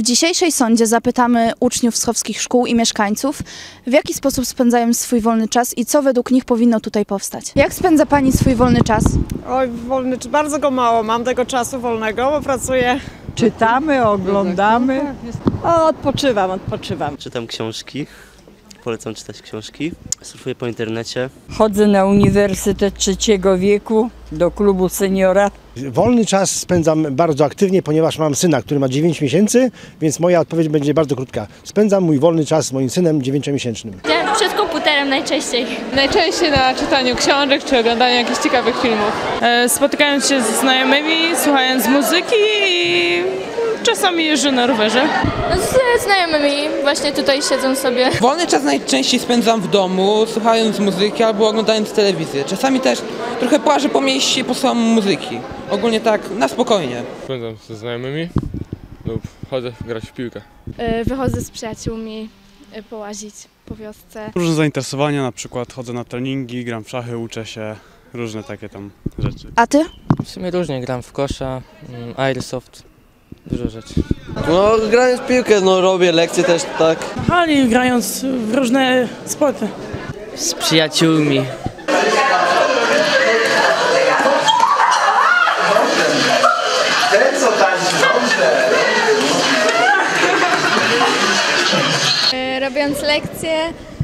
W dzisiejszej sondzie zapytamy uczniów schowskich szkół i mieszkańców, w jaki sposób spędzają swój wolny czas i co według nich powinno tutaj powstać. Jak spędza Pani swój wolny czas? Oj, wolny, bardzo go mało, mam tego czasu wolnego, bo pracuję. Czytamy, oglądamy. Odpoczywam. Czytam książki, polecam czytać książki, surfuję po internecie. Chodzę na Uniwersytet Trzeciego Wieku, do klubu seniora. Wolny czas spędzam bardzo aktywnie, ponieważ mam syna, który ma 9 miesięcy, więc moja odpowiedź będzie bardzo krótka. Spędzam mój wolny czas z moim synem 9-miesięcznym. Przed komputerem najczęściej. Najczęściej na czytaniu książek czy oglądaniu jakichś ciekawych filmów. Spotykając się ze znajomymi, słuchając muzyki i czasami jeżdżę na rowerze. Z znajomymi właśnie tutaj siedzą sobie. Wolny czas najczęściej spędzam w domu, słuchając muzyki albo oglądając telewizję. Czasami też trochę płażę po mieście i posłucham muzyki. Ogólnie tak, na spokojnie. Spędzam ze znajomymi lub chodzę grać w piłkę. Wychodzę z przyjaciółmi połazić po wiosce. Różne zainteresowania, na przykład chodzę na treningi, gram w szachy, uczę się, różne takie tam rzeczy. A Ty? W sumie różnie, gram w kosza, airsoft, dużo rzeczy. No grając w piłkę, robię lekcje też, tak. W hali grając w różne sporty. Z przyjaciółmi. Robiąc lekcje,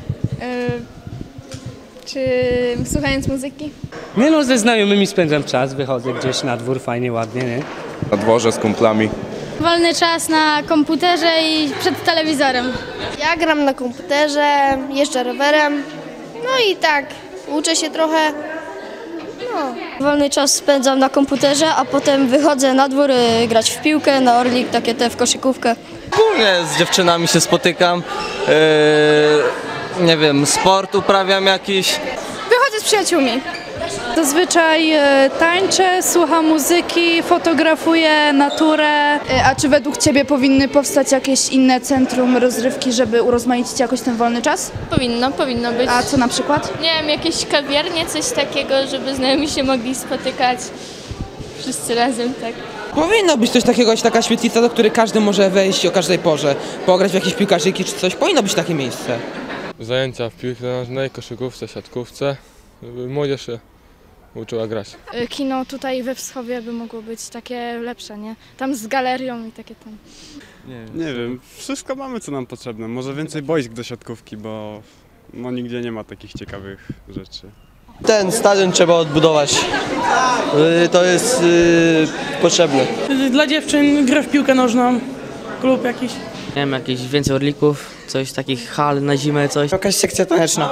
czy słuchając muzyki? Ze znajomymi spędzam czas, wychodzę gdzieś na dwór, fajnie, ładnie, nie? Na dworze z kumplami. Wolny czas na komputerze i przed telewizorem. Ja gram na komputerze, jeżdżę rowerem, no i tak, uczę się trochę. Wolny czas spędzam na komputerze, a potem wychodzę na dwór grać w piłkę, na orlik, takie te w koszykówkę. Ogólnie z dziewczynami się spotykam, nie wiem, sport uprawiam jakiś. Wychodzę z przyjaciółmi. Zazwyczaj tańczę, słucham muzyki, fotografuję naturę. A czy według Ciebie powinny powstać jakieś inne centrum rozrywki, żeby urozmaicić jakoś ten wolny czas? Powinno być. A co na przykład? Nie wiem, jakieś kawiarnie, coś takiego, żeby znajomi się mogli spotykać wszyscy razem, tak. Powinno być coś takiego, taka świetlica, do której każdy może wejść o każdej porze, pograć w jakieś piłkarzyki czy coś. Powinno być takie miejsce. Zajęcia w piłce nożnej, koszykówce, siatkówce, żeby młodzież się uczyła grać. Kino tutaj we Wschowie by mogło być takie lepsze, nie? Tam z galerią i takie tam. Nie wiem, wszystko mamy co nam potrzebne. Może więcej boisk do siatkówki, bo nigdzie nie ma takich ciekawych rzeczy. Ten stadion trzeba odbudować, to jest potrzebne. Dla dziewczyn gra w piłkę nożną, klub jakiś. Nie wiem, jakieś więcej orlików, coś takich hal na zimę, coś. Jakaś sekcja taneczna.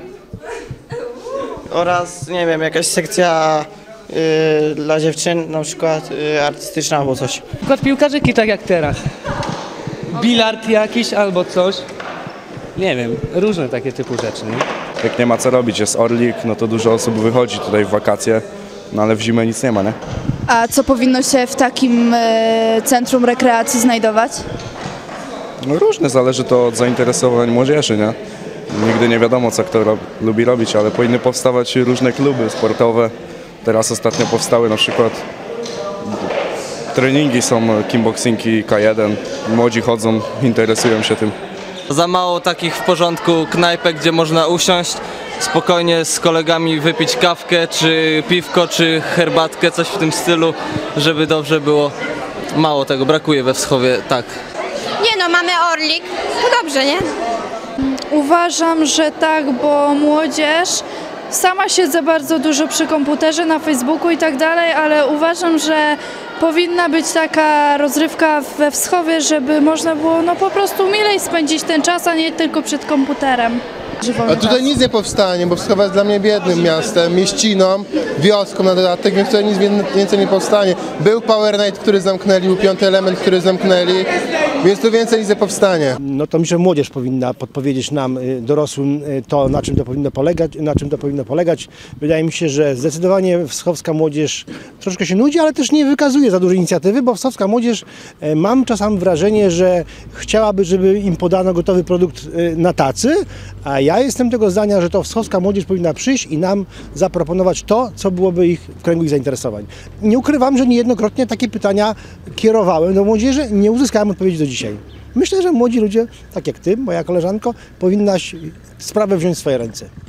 Oraz, nie wiem, jakaś sekcja dla dziewczyn, na przykład artystyczna albo coś. Na przykład piłkarzyki, tak jak teraz. Bilard jakiś albo coś. Nie wiem, różne takie typu rzeczy, nie? Jak nie ma co robić, jest orlik, no to dużo osób wychodzi tutaj w wakacje, no ale w zimę nic nie ma, nie? A co powinno się w takim centrum rekreacji znajdować? No różne, zależy to od zainteresowań młodzieży, nie? Nigdy nie wiadomo, co kto lubi robić, ale powinny powstawać różne kluby sportowe. Teraz ostatnio powstały na przykład treningi, są kickboxingi K1. Młodzi chodzą, interesują się tym. Za mało takich w porządku knajpek, gdzie można usiąść, spokojnie z kolegami wypić kawkę, czy piwko, czy herbatkę, coś w tym stylu, żeby dobrze było. Mało tego, brakuje we Wschowie, tak. Mamy orlik, to dobrze, nie? Uważam, że tak, bo młodzież sama siedzę bardzo dużo przy komputerze, na Facebooku i tak dalej, ale uważam, że powinna być taka rozrywka we Wschowie, żeby można było po prostu milej spędzić ten czas, a nie tylko przed komputerem. A tutaj nic nie powstanie, bo Wschowa jest dla mnie biednym miastem, mieściną, wioską na dodatek, więc tutaj nic więcej nie powstanie. Był Power Night, który zamknęli, był Piąty Element, który zamknęli, więc tu więcej nic nie powstanie. No to myślę, że młodzież powinna podpowiedzieć nam, dorosłym, to na czym to powinno polegać. Wydaje mi się, że zdecydowanie wschowska młodzież troszkę się nudzi, ale też nie wykazuje za dużo inicjatywy, bo wschowska młodzież, mam czasami wrażenie, że chciałaby, żeby im podano gotowy produkt na tacy, a ja jestem tego zdania, że to wschowska młodzież powinna przyjść i nam zaproponować to, co byłoby w kręgu ich zainteresowań. Nie ukrywam, że niejednokrotnie takie pytania kierowałem do młodzieży, nie uzyskałem odpowiedzi do dzisiaj. Myślę, że młodzi ludzie, tak jak ty, moja koleżanko, powinnaś sprawę wziąć w swoje ręce.